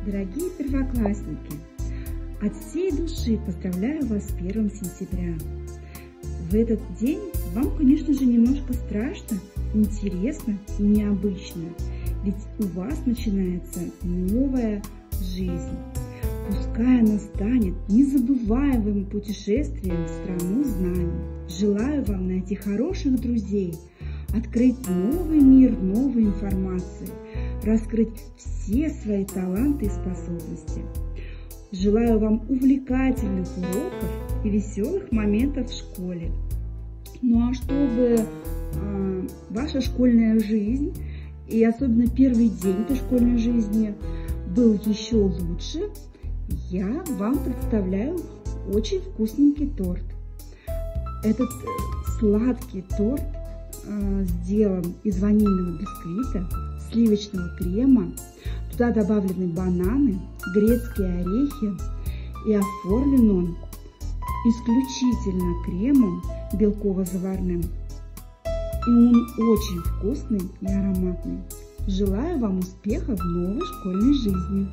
Дорогие первоклассники, от всей души поздравляю вас с 1 сентября. В этот день вам, конечно же, немножко страшно, интересно и необычно, ведь у вас начинается новая жизнь. Пускай она станет незабываемым путешествием в страну знаний. Желаю вам найти хороших друзей, открыть новый мир новой информации, раскрыть все свои таланты и способности. Желаю вам увлекательных уроков и веселых моментов в школе. Ну а чтобы ваша школьная жизнь и особенно первый день этой школьной жизни был еще лучше, я вам представляю очень вкусненький торт. Этот сладкий торт сделан из ванильного бисквита, сливочного крема, туда добавлены бананы, грецкие орехи, и оформлен он исключительно кремом белково-заварным. И он очень вкусный и ароматный. Желаю вам успеха в новой школьной жизни!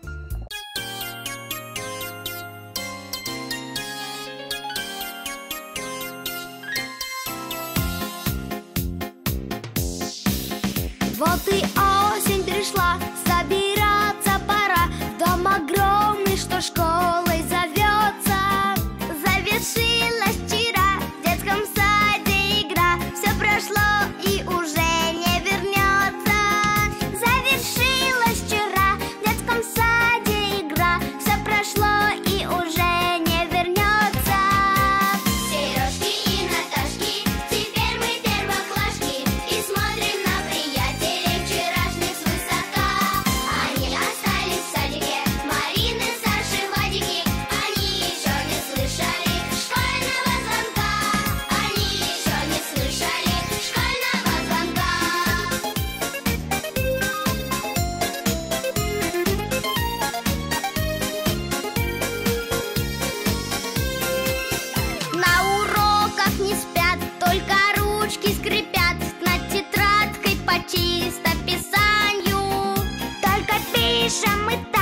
Вот и осень пришла, собираться пора. Дом огромный, что школой зовется. Завершилась вчера в детском саде игра. Все прошло и уже не вернется. Завершилась вчера в детском саде игра. Все прошло и уже не вернется. Сережки и Наташки, теперь мы первоклашки и смотрим на приятелей вчерашних свысока. Они остались в садике, Марины старше Вадики. Они еще не слышали школьного звонка. Они еще не слышали школьного звонка. На уроках не спят, только ручки скрипят над тетрадкой по чистописанию. Только пишем мы